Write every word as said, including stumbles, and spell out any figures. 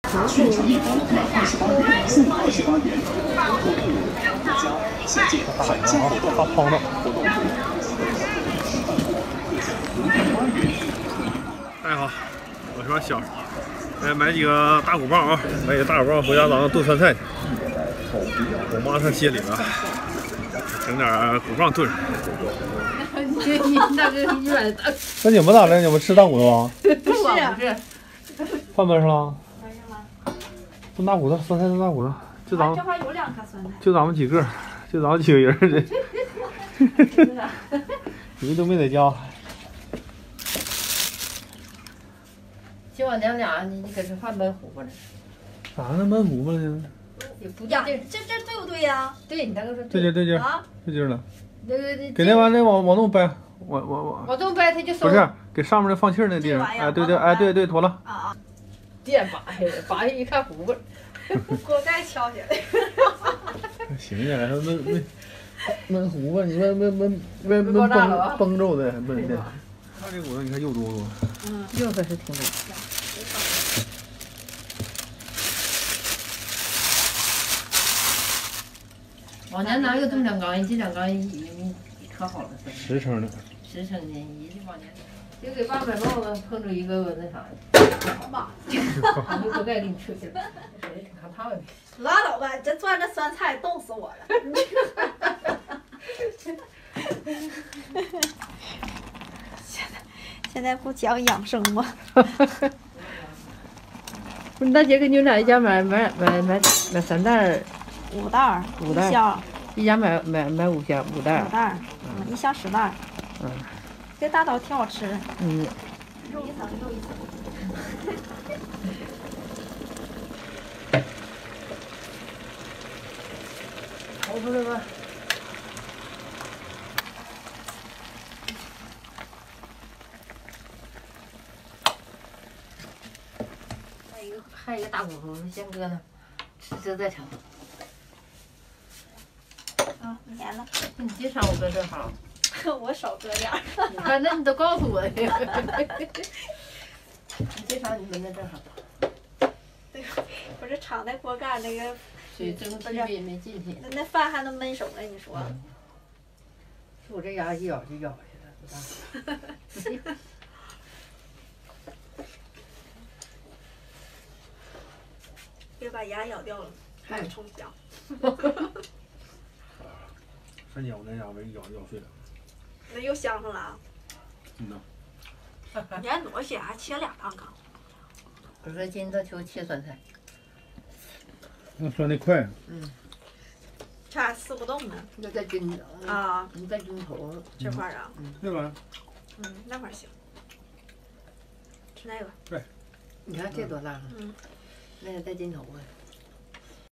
全球一包满二十八元送二十八元，活动五加现金返家活动，活动大家好，我是小，来买几个大骨棒啊，买几个大骨棒回家咱们炖酸菜去。我妈上街里了，整点骨棒炖。 你那个一百大， 那你们咋的？你们吃大骨头啊？ 不是啊，不是。 饭焖上了。 焖上了。 炖大骨头，酸菜炖大骨头，就咱们。 这块有两颗酸菜。 就咱们几个，就咱们几个人的。你们都没在家。 今晚娘俩，你你搁这饭焖糊巴了。 咋能焖糊巴了呢？ 也不呀， 对， 这这对不对呀？ 对你大哥说对劲对劲啊， 对劲了。 那个那给那玩意儿往往东掰，我我我。 往东掰，他就不是给上面那放气儿那地方，哎对对哎对对妥了。 啊啊！ 电拔下来，拔下一看糊巴。 锅盖敲起来。 行起来，焖焖焖糊巴，你焖焖焖焖焖崩崩着的焖的。看这骨头，你看肉多不多？ 嗯，肉可是挺多。往年哪有这么两缸？这两缸一一可好了， 十升的。 十升的，一这往年就给爸买帽子碰着一个那啥， 妈， 把那锅盖给你吃去了，手也挺看烫的。 拉倒吧，这攥着酸菜冻死我了。现在现在不讲养生吗？ 不是大姐给你们俩一家买买买买买三袋儿， 五袋儿， 五袋箱， 一家买买买五箱五袋儿， 五袋儿，嗯，一箱十袋儿。 嗯， 这大刀挺好吃的。 嗯。 肉一层肉一层。 炒出来吧。还有一个还有一个大骨头，先搁那，吃这再盛。 啊，粘了。 你经常我搁这哈。 我少搁点儿。 你看，那你都告诉我的。你经常你们在这哈。 对，不是敞在锅盖那个。 水蒸气没没进去。 那那饭还能焖熟呢？你说？ 是我这牙一咬就咬下来了。 别把牙咬掉了，还有冲香。 三姐，我那牙被咬咬碎了。 那又香上了啊！ 嗯呐。 你还多些，还切俩汤缸。 我说今朝求切酸菜。 那酸的快。 嗯。 这还撕不动呢。 那在筋啊， 你在筋头这块儿啊。 嗯。那块儿。 嗯，那块儿行。吃那个。 对。 你看这多辣！ 嗯。 那个在筋头啊。